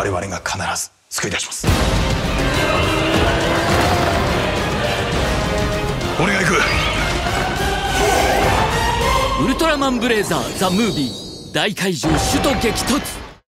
我々が必ず救い出します。俺が行く。 ウルトラマンブレイザーザ・ムービー大怪獣種と激突。